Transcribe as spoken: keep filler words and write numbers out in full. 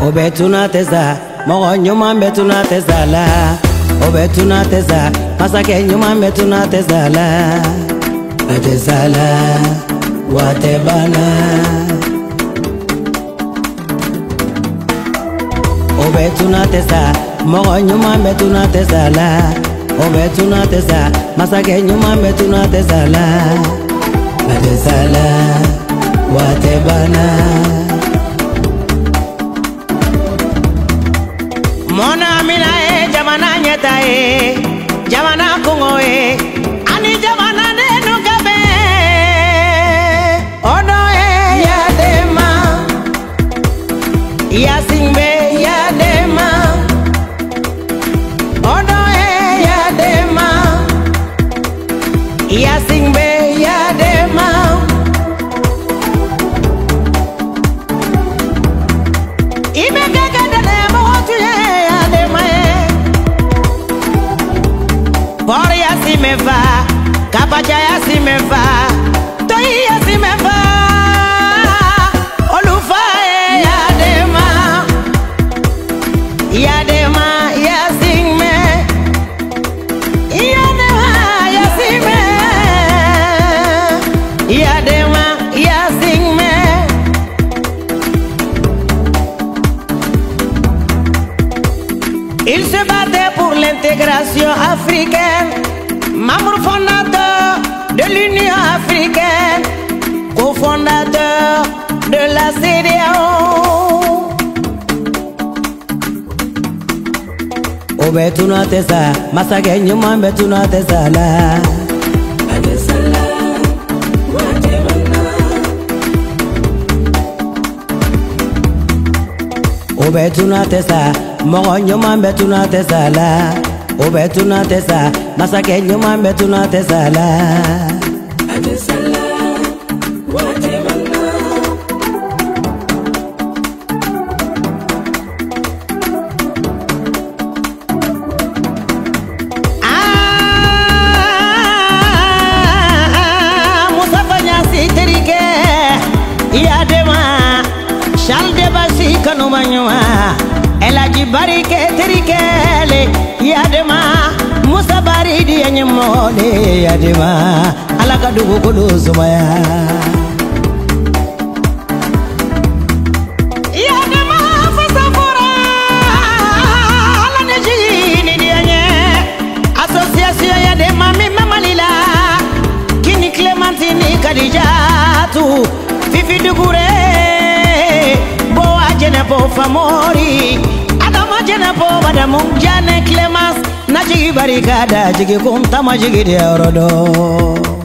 Obetuna tesa, mogo nyuma betuna tesa la. Obetuna tesa, masake nyuma betuna tesa la. Tesa la, watebana. Obetuna tesa, mogo nyuma betuna tesa la. Obetuna tesa, masake nyuma betuna tesa la. Tesa la, watebana. Mona mina e jamana nyeta e jamana Congo e ani jamana de no gabe ono e ya dema ya singbe ya dema ono e ya dema ya singbe ya dema ibe gaga de mo tu Por ya si me va, Kapacha ya si me va, Toi ya si me va, Olufa e ya dema, ya dema ya sing me, ya dema ya sing me, ya dema ya sing me. Il se battait pour l'intégration africaine, membre fondateur de l'Union africaine, cofondateur de la C D A O. Obetuna tesa, masake nyuma betuna tesa la. Obetuna tesa, mogo nyuma betuna tesa la. Obetuna tesa, masake nyuma betuna tesa la. Ah, Moussa Fanyasi terike, ya dema, Charles de Bassi kanumanywa. Elaji barike terikele yadema Musa baridi yenye mole yadema alaka dugu kudu sumaya yadema fasafora ala nejini dianye association yadema mima malila kini Clementine Kadijatu Fifi Dugure boa jene bo famori adama jene bo madamu jane Clemence na jigi barikada jigi kumtama jigi de orodo.